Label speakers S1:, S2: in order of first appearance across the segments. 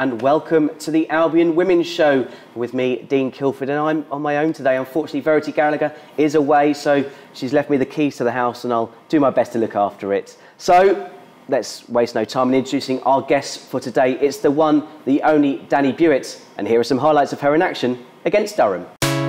S1: and welcome to the Albion Women's Show with me, Dean Kilford, and I'm on my own today. Unfortunately, Verity Gallagher is away, so she's left me the keys to the house and I'll do my best to look after it. So let's waste no time in introducing our guest for today. It's the one, the only Dani Buet, and here are some highlights of her in action against Durham.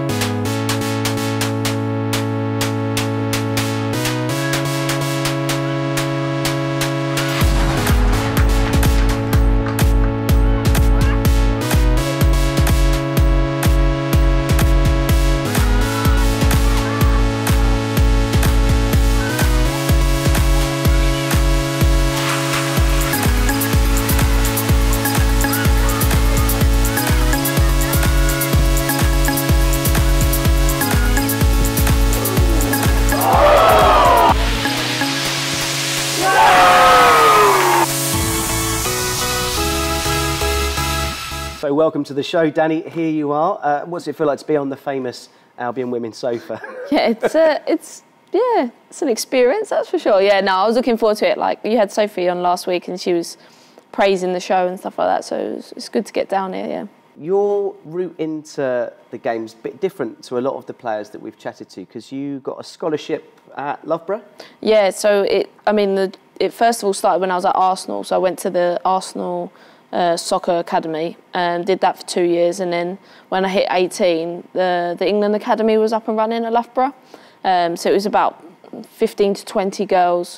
S1: So welcome to the show, Dani. Here you are. What's it feel like to be on the famous Albion women's sofa?
S2: Yeah, it's an experience, that's for sure. Yeah, no, I was looking forward to it. Like, you had Sophie on last week and she was praising the show and stuff like that, so it's good to get down here, yeah. Your
S1: route into the game's a bit different to a lot of the players that we've chatted to, because you got a scholarship at Loughborough?
S2: Yeah, so it first of all started when I was at Arsenal, so I went to the Arsenal soccer academy and did that for 2 years, and then when I hit 18 the England academy was up and running at Loughborough, so it was about 15 to 20 girls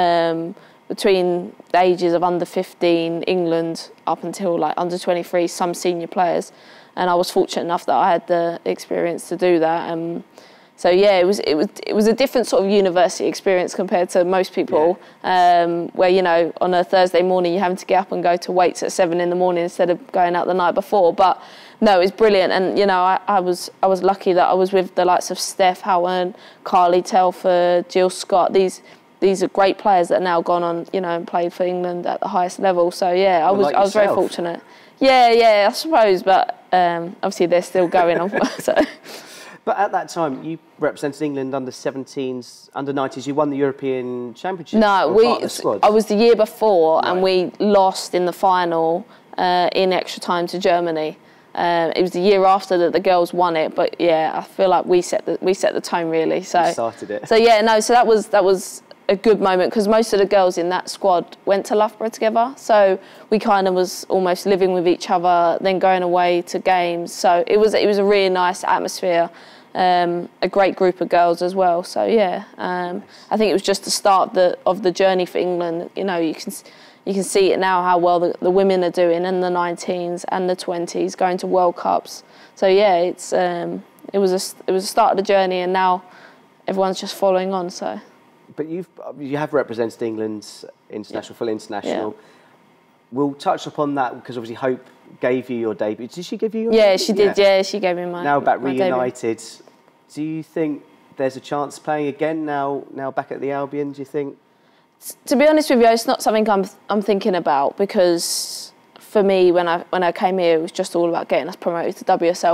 S2: between the ages of under 15 England up until like under 23, some senior players, and I was fortunate enough that I had the experience to do that. So yeah, it was a different sort of university experience compared to most people, where, you know, on a Thursday morning you're having to get up and go to weights at 7 in the morning instead of going out the night before. But no, it's brilliant, and you know, I was lucky that I was with the likes of Steph Houghton, Carly Telford, Jill Scott. These are great players that are now gone on, you know, and played for England at the highest level. So yeah, I was very fortunate. Yeah, I suppose, but obviously they're still going on. So.
S1: But at that time, you represented England under 17s, under 90s. You won the European Championship.
S2: No, I was the year before, right, and we lost in the final in extra time to Germany. It was the year after that the girls won it, but yeah, I feel like we set the tone really. So
S1: you started it.
S2: So yeah, no, so that was a good moment, because most of the girls in that squad went to Loughborough together, so we kind of was almost living with each other, then going away to games. So it was a really nice atmosphere, a great group of girls as well. So yeah, I think it was just the start of the journey for England. You know, you can see it now how well the women are doing in the 19s and the 20s, going to World Cups. So yeah, it was a start of the journey, and now everyone's just following on. So.
S1: But you have represented England's international, full international. Yeah. We'll touch upon that, because obviously Hope gave you your debut. Did she give you your debut?
S2: She did, yeah, she gave me my
S1: Now back
S2: my
S1: reunited,
S2: debut.
S1: Do you think there's a chance playing again now back at the Albion, do you think?
S2: To be honest with you, it's not something I'm thinking about, because for me, when I came here, it was just all about getting us promoted to WSL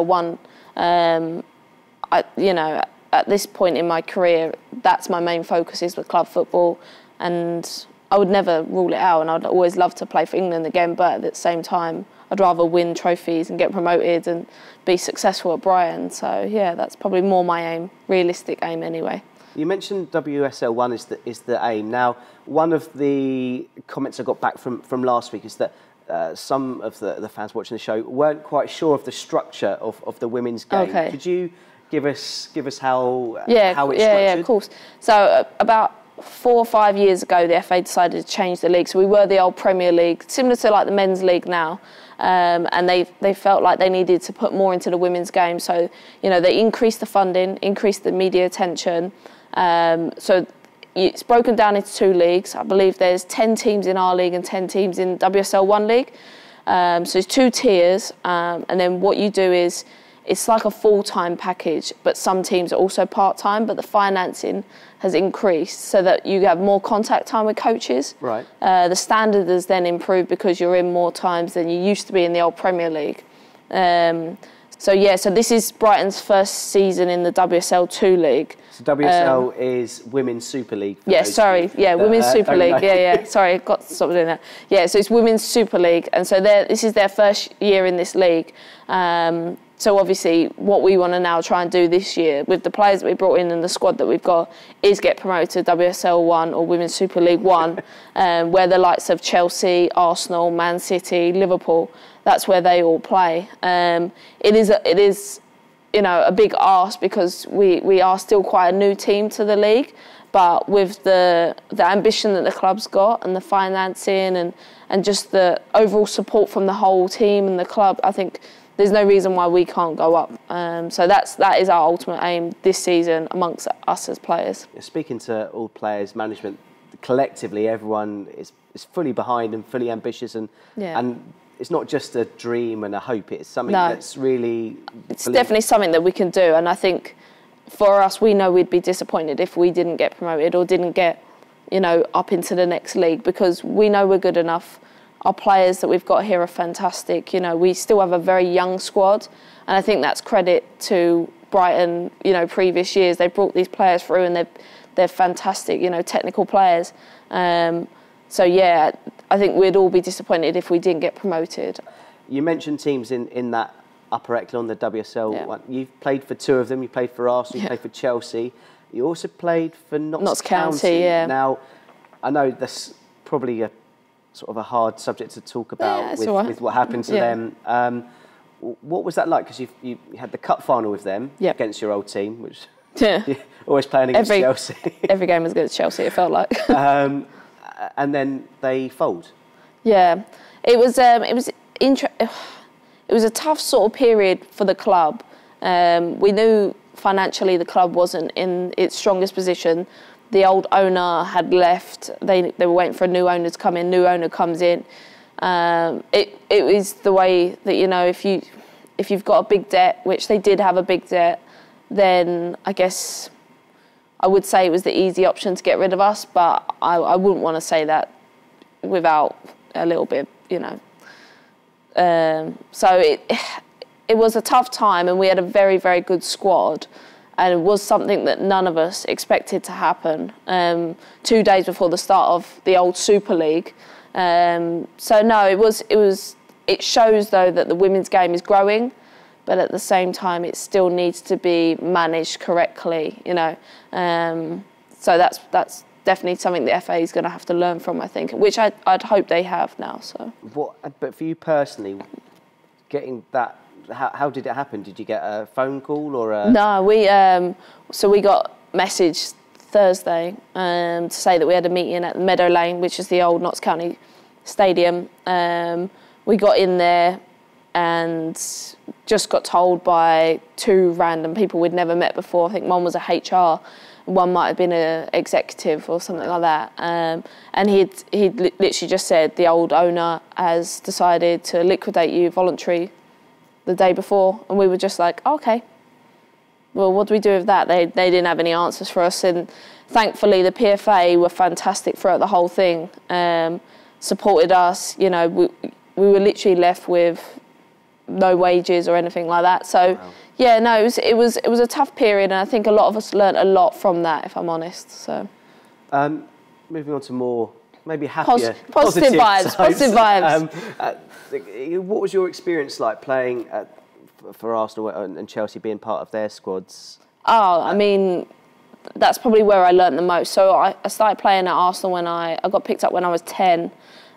S2: 1. You know, at this point in my career, that's my main focus, is with club football, and I would never rule it out, and I'd always love to play for England again, but at the same time I'd rather win trophies and get promoted and be successful at Brighton. So yeah, that's probably more my aim, realistic aim anyway.
S1: You mentioned WSL 1 is the aim. Now, one of the comments I got back from last week is that some of the fans watching the show weren't quite sure of the structure of the women's game.
S2: Okay.
S1: Could you give us how it's structured?
S2: Yeah, of course. So about 4 or 5 years ago, the FA decided to change the league. So we were the old Premier League, similar to like the men's league now, and they felt like they needed to put more into the women's game. So, you know, they increased the funding, increased the media attention. So it's broken down into 2 leagues. I believe there's 10 teams in our league and 10 teams in WSL 1 league. So it's 2 tiers, and then what you do is, it's like a full-time package, but some teams are also part-time, but the financing has increased so that you have more contact time with coaches.
S1: Right.
S2: The standard has then improved because you're in more times than you used to be in the old Premier League. So this is Brighton's first season in the WSL 2 League.
S1: So WSL is Women's Super League.
S2: Women's Super League. Sorry, got to stop doing that. Yeah, so it's Women's Super League, and so this is their first year in this league. So obviously, what we want to now try and do this year with the players that we brought in and the squad that we've got is get promoted to WSL 1 or Women's Super League 1, where the likes of Chelsea, Arsenal, Man City, Liverpool, that's where they all play. It is a big ask because we are still quite a new team to the league, but with the ambition that the club's got and the financing and just the overall support from the whole team and the club, I think there's no reason why we can't go up. So that is our ultimate aim this season amongst us as players.
S1: Speaking to all players, management, collectively, everyone is fully behind and fully ambitious, and it's not just a dream and a hope. It's something that's really...
S2: It's definitely something that we can do, and I think for us, we know we'd be disappointed if we didn't get promoted or didn't get, up into the next league, because we know we're good enough. Our players that we've got here are fantastic. We still have a very young squad, and I think that's credit to Brighton. Previous years they brought these players through, and they're fantastic. Technical players. I think we'd all be disappointed if we didn't get promoted.
S1: You mentioned teams in that upper echelon, the WSL one. You've played for 2 of them. You played for Arsenal. You played for Chelsea. You also played for Notts County. Now, I know that's probably a sort of a hard subject to talk about with what happened to them. What was that like? Because you had the cup final with them against your old team, which you're always playing against Chelsea.
S2: Every game was against Chelsea, it felt like.
S1: And then they fold. Yeah,
S2: it was a tough sort of period for the club. We knew financially the club wasn't in its strongest position. The old owner had left. They were waiting for a new owner to come in. New owner comes in. It was the way that if you've got a big debt, which they did have a big debt, then I guess I would say it was the easy option to get rid of us. But I wouldn't want to say that without a little bit, So it was a tough time, and we had a very, very good squad. And it was something that none of us expected to happen 2 days before the start of the old Super League. It shows though that the women's game is growing, but at the same time it still needs to be managed correctly. So that's definitely something the FA is going to have to learn from, I think, which I'd hope they have now. So.
S1: But for you personally, getting that. How did it happen? Did you get a phone call or a...
S2: No, we got message Thursday to say that we had a meeting at Meadow Lane, which is the old Notts County Stadium. We got in there and just got told by 2 random people we'd never met before. I think one was a HR, one might have been an executive or something like that. And he'd literally just said the old owner has decided to liquidate you voluntary the day before, and we were just like, okay, well, what do we do with that? They didn't have any answers for us, and thankfully the PFA were fantastic throughout the whole thing, supported us. We were literally left with no wages or anything like that. So it was a tough period, and I think a lot of us learnt a lot from that, if I'm honest. So
S1: moving on to more maybe happier,
S2: positive vibes.
S1: What was your experience like playing for Arsenal and Chelsea, being part of their squads?
S2: I mean, that's probably where I learnt the most. So I started playing at Arsenal when I got picked up when I was 10.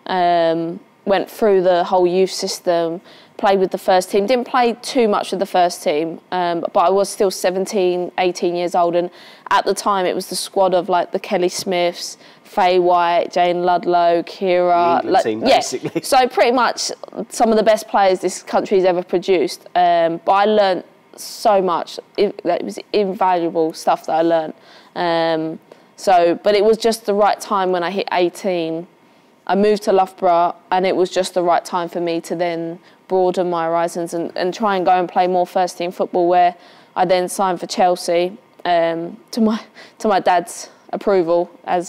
S2: Went through the whole youth system, played with the first team. Didn't play too much with the first team, but I was still 17, 18 years old. And at the time, it was the squad of like the Kelly Smiths, Faye White, Jane Ludlow, Kira.
S1: The team, basically.
S2: So pretty much some of the best players this country's ever produced. But I learnt so much. It was invaluable stuff that I learnt. But it was just the right time when I hit 18. I moved to Loughborough, and it was just the right time for me to then broaden my horizons and try and go and play more first team football, where I then signed for Chelsea to my dad's approval, as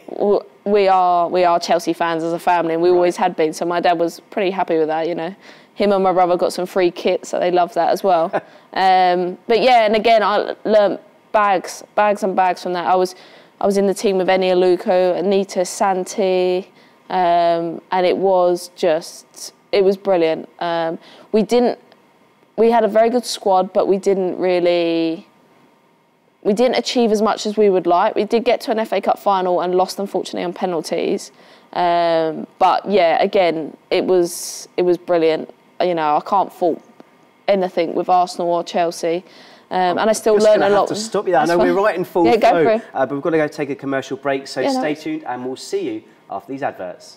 S2: we are Chelsea fans as a family, and we always had been. So my dad was pretty happy with that. him and my brother got some free kits, so they loved that as well. But yeah, and again, I learned bags and bags from that. I was in the team with Eni Aluko, Anita Santi, and it was brilliant. We had a very good squad, but we didn't achieve as much as we would like. We did get to an FA Cup final and lost, unfortunately, on penalties. But yeah, again, it was brilliant. You know, I can't fault anything with Arsenal or Chelsea. And I still learn a lot.
S1: To stop you there. I know we're right in full
S2: flow,
S1: but we've got to go take a commercial break. So stay tuned, and we'll see you after these adverts.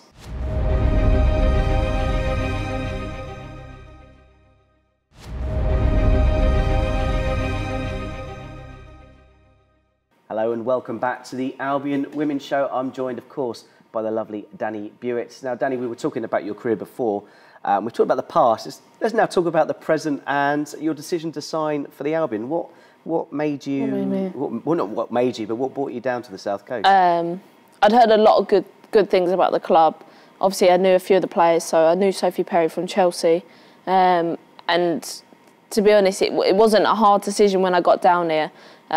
S1: Hello and welcome back to the Albion Women's Show. I'm joined, of course, by the lovely Dani Buet. Now, Dani, we were talking about your career before. We talked about the past. Let's now talk about the present and your decision to sign for the Albion. What made you? Well, not what made you, but what brought you down to the South Coast?
S2: I'd heard a lot of good things about the club. Obviously, I knew a few of the players, so I knew Sophie Perry from Chelsea. And to be honest, it wasn't a hard decision when I got down here.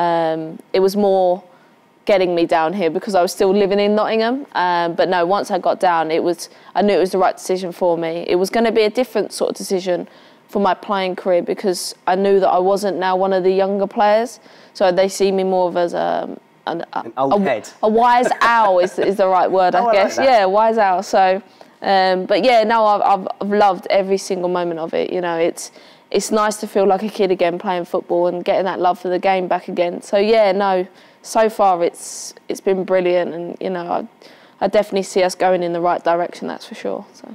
S2: It was more getting me down here because I was still living in Nottingham. But no, once I got down, I knew it was the right decision for me. It was going to be a different sort of decision for my playing career because I knew that I wasn't now one of the younger players. So they see me more of as an
S1: old head. A
S2: wise owl is the right word, I guess. Like wise owl. So, but yeah, no, I've loved every single moment of it. You know, it's nice to feel like a kid again playing football and getting that love for the game back again. So yeah, no, so far it's been brilliant, and you know, I definitely see us going in the right direction. That's for sure. So.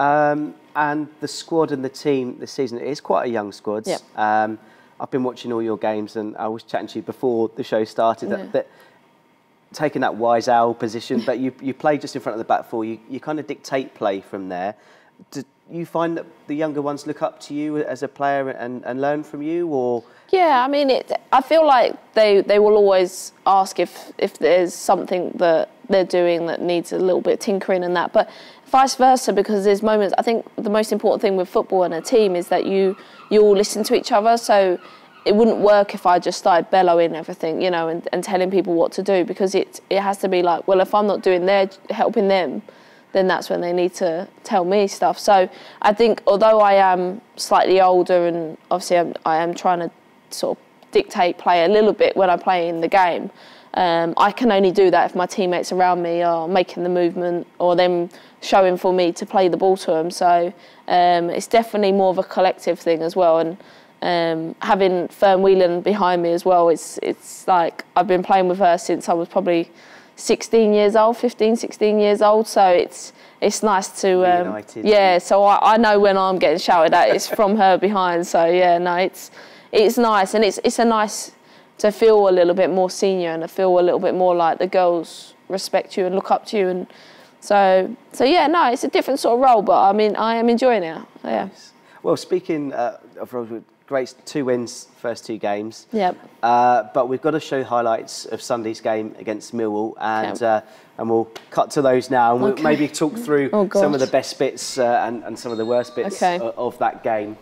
S1: And the squad and the team this season, it is quite a young squad.
S2: Yep.
S1: I've been watching all your games, and I was chatting to you before the show started that taking that wise owl position, but you play just in front of the back four. You kind of dictate play from there. Do you find that the younger ones look up to you as a player and learn from you, or?
S2: Yeah, I mean, I feel like they will always ask if there's something that they're doing that needs a little bit of tinkering and that, but vice versa, because there's moments. I think the most important thing with football and a team is that you all listen to each other. So it wouldn't work if I just started bellowing everything, you know, and telling people what to do, because it has to be like, well, if I'm not doing helping them, then that's when they need to tell me stuff. So I think although I am slightly older and obviously I am trying to sort of dictate play a little bit when I play in the game, I can only do that if my teammates around me are making the movement or them showing for me to play the ball to them. So it's definitely more of a collective thing as well. And having Fern Whelan behind me as well, it's like I've been playing with her since I was probably 16 years old, 15, 16 years old. So it's nice to, yeah, so I know when I'm getting shouted at, it's from her behind. So yeah, no, it's nice. And it's a nice to feel a little bit more senior and to feel a little bit more like the girls respect you and look up to you. And so yeah, no, it's a different sort of role, but I mean, I am enjoying it. Yeah.
S1: Nice. Well, speaking of roles, great 2 wins, first 2 games.
S2: Yep.
S1: But we've got to show highlights of Sunday's game against Millwall, and we'll cut to those now, and we'll maybe talk through some of the best bits and some of the worst bits of that game.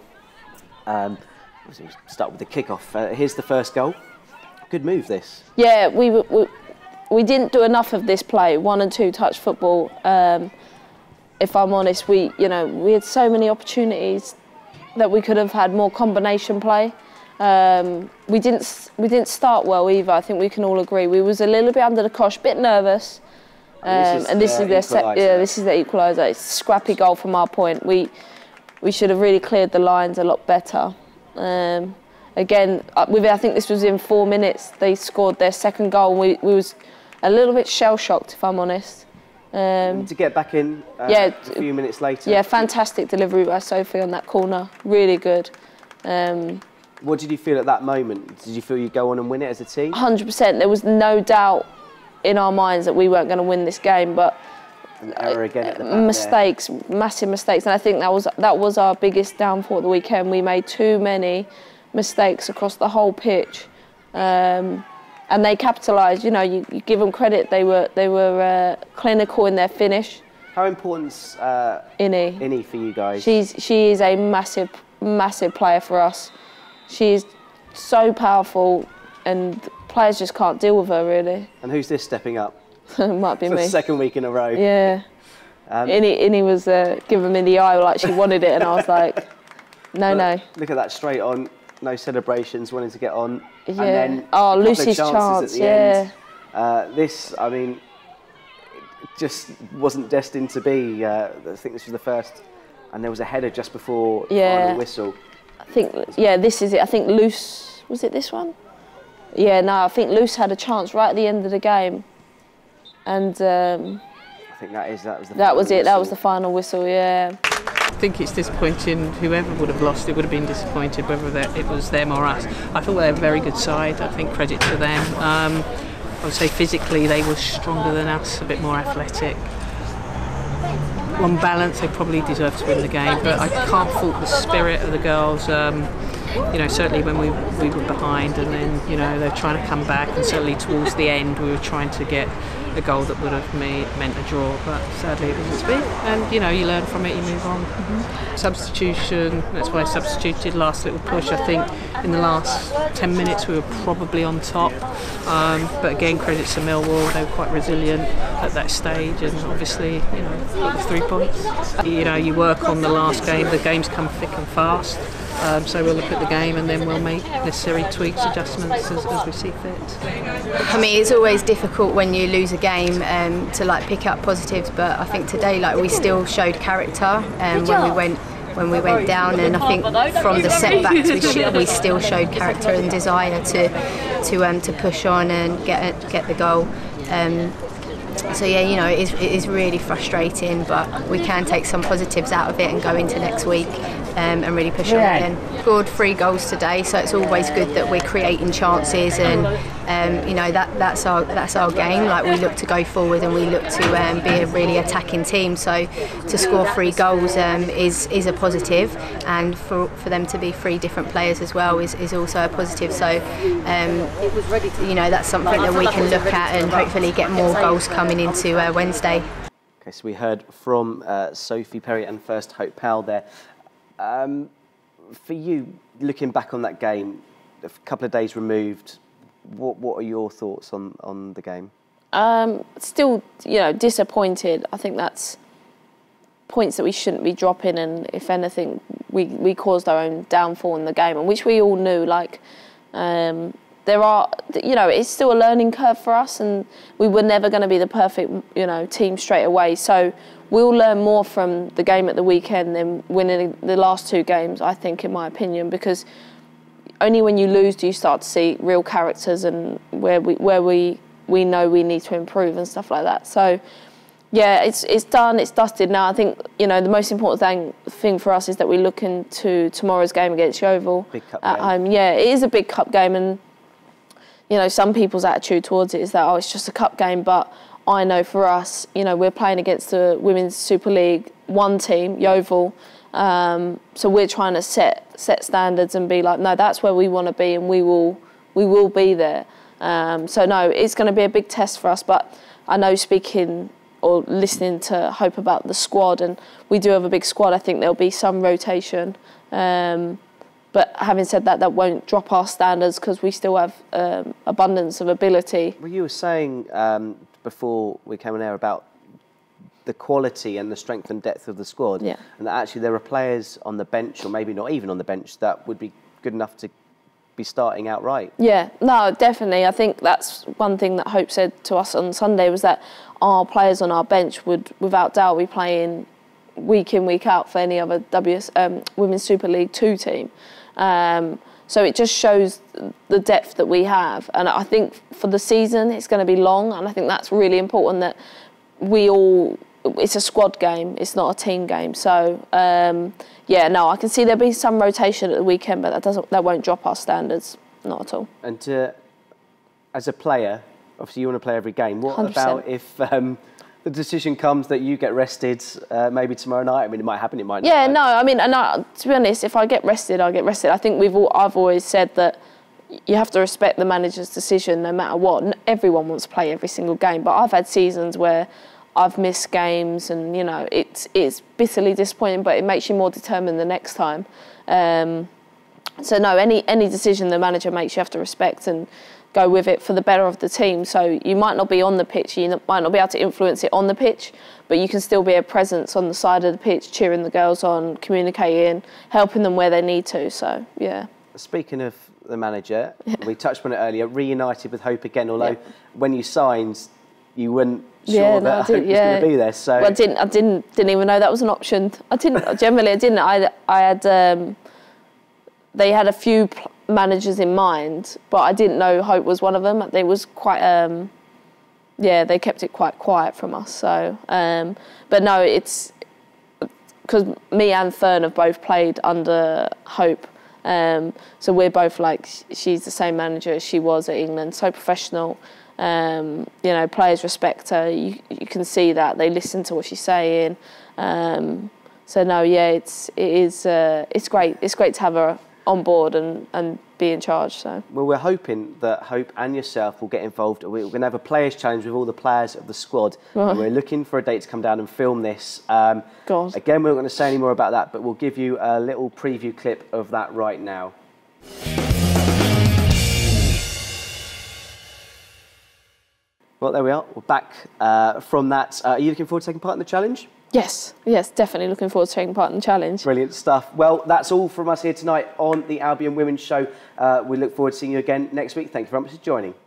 S1: Start with the kickoff. Here's the first goal. Good move, this.
S2: Yeah, we didn't do enough of this play, 1 and 2 touch football. If I'm honest, we had so many opportunities that we could have had more combination play. We didn't start well either. I think we can all agree. We was a little bit under the cosh, bit nervous. And this is the equaliser. It's a scrappy goal from our point. We should have really cleared the lines a lot better. Again, I think this was in 4 minutes. They scored their second goal. We was a little bit shell shocked, if I'm honest.
S1: To get back in a few minutes later.
S2: Yeah, fantastic delivery by Sophie on that corner. Really good.
S1: What did you feel at that moment? Did you feel you'd go on and win it as a team?
S2: 100%. There was no doubt in our minds that we weren't going to win this game, but
S1: an error again at the back
S2: mistakes, massive mistakes, and I think that was our biggest downfall at the weekend. We made too many mistakes across the whole pitch. And they capitalised. You know, you give them credit. They were clinical in their finish.
S1: How important's
S2: Innie
S1: for you guys?
S2: She is a massive player for us. She is so powerful, and players just can't deal with her really.
S1: And who's this stepping up?
S2: It might be
S1: for
S2: me.
S1: The second week in a row.
S2: Yeah. Innie was giving me the eye like she wanted it, and I was like, no.
S1: Look at that, straight on, no celebrations, wanting to get on.
S2: Yeah.
S1: And then
S2: Lucy's chance,
S1: yeah. This, I mean, it just wasn't destined to be. I think this was the first, and there was a header just before the final whistle.
S2: I think, this is it. I think Luce, was it this one? Yeah, no, I think Luce had a chance right at the end of the game, and
S1: I think that was the
S2: that was it. Whistle. That was the final whistle. Yeah.
S3: I think it's disappointing. Whoever would have lost, it would have been disappointed, whether it was them or us. I thought they were a very good side. I think credit to them. I would say physically they were stronger than us, a bit more athletic. On balance, they probably deserved to win the game, but I can't fault the spirit of the girls. You know, certainly when we were behind, and then they were trying to come back, and certainly towards the end we were trying to get a goal that would have meant a draw, but sadly it wasn't to be. And you learn from it, you move on. Substitution, that's why I substituted. Last little push, I think in the last 10 minutes we were probably on top, but again credit to Millwall, they were quite resilient at that stage, and obviously got the 3 points. You work on the last game, the games come thick and fast. So we'll look at the game and then we'll make necessary tweaks, adjustments as we see fit.
S4: I mean, it's always difficult when you lose a game to pick up positives, but I think today we still showed character when we went down, and I think from the setbacks we still showed character and desire to push on and get the goal. So yeah, it is really frustrating, but we can take some positives out of it and go into next week and really push on again. Scored 3 goals today, so it's always good that we're creating chances, and that's our game. We look to go forward and we look to be a really attacking team. So to score 3 goals is a positive, and for them to be 3 different players as well is also a positive. So that's something that we can look at and hopefully get more goals coming into Wednesday.
S1: Okay, so we heard from Sophie Perry and First Hope Powell there. For you, looking back on that game, a couple of days removed, what are your thoughts on the game?
S2: Still, disappointed. I think that's points that we shouldn't be dropping, and if anything, we caused our own downfall in the game, and which we all knew. It's still a learning curve for us, and we were never going to be the perfect, team straight away. So we'll learn more from the game at the weekend than winning the last 2 games, I think, in my opinion, because only when you lose do you start to see real characters and where we know we need to improve and stuff like that. So yeah, it's done, it's dusted now. I think the most important thing for us is that we look into tomorrow's game against Yeovil at home. Yeah, it is a big cup game, and some people's attitude towards it is that it's just a cup game, but I know for us, we're playing against the Women's Super League 1 team, Yeovil, so we're trying to set standards and be like, no, that's where we want to be, and we will be there. So no, it's going to be a big test for us, but I know speaking or listening to Hope about the squad, and we do have a big squad, I think there'll be some rotation. But having said that, that won't drop our standards because we still have abundance of ability.
S1: Well, you were saying before we came on air about the quality and the strength and depth of the squad, and that actually there are players on the bench, or maybe not even on the bench, that would be good enough to be starting outright. Yeah,
S2: no, definitely. I think that's one thing that Hope said to us on Sunday, was that our players on our bench would, without doubt, be playing week in, week out for any other Women's Super League 2 team. So it just shows the depth that we have, and I think for the season it's going to be long, and I think that's really important that it's a squad game, it's not a team game. So I can see there'll be some rotation at the weekend, but that won't drop our standards, not at all.
S1: And as a player, obviously you want to play every game. What
S2: 100%.
S1: About if the decision comes that you get rested maybe tomorrow night? I mean, it might happen, it might not.
S2: Yeah, no, I mean, to be honest, if I get rested, I get rested. I think I've always said that you have to respect the manager's decision no matter what. Everyone wants to play every single game, but I've had seasons where I've missed games, and you know, it's bitterly disappointing, but it makes you more determined the next time. So no, any decision the manager makes, you have to respect and go with it for the better of the team. So you might not be on the pitch, you might not be able to influence it on the pitch, but you can still be a presence on the side of the pitch, cheering the girls on, communicating, helping them where they need to. So yeah. Speaking
S1: of the manager, we touched on it earlier, reunited with hope again, although when you signed, you weren't sure that hope was going to be there. So
S2: well, I didn't even know that was an option. I didn't. I had they had a few managers in mind, but I didn't know Hope was one of them. They was quite they kept it quite quiet from us. So but no, it's because me and Fern have both played under Hope. So we're both like, she's the same manager as she was at England, so professional. You know, players respect her. You can see that they listen to what she's saying. So no, yeah, it's great. It's great to have her on board and be in charge. So
S1: well, we're hoping that Hope and yourself will get involved. We're going to have a players' challenge with all the players of the squad. Right. We're looking for a date to come down and film this.
S2: God.
S1: Again, we're not going to say any more about that, but we'll give you a little preview clip of that right now. Well, there we are. We're back from that. Are you looking forward to taking part in the challenge?
S2: Yes, definitely looking forward to taking part in the challenge.
S1: Brilliant stuff. Well, that's all from us here tonight on the Albion Women's Show. We look forward to seeing you again next week. Thank you very much for joining.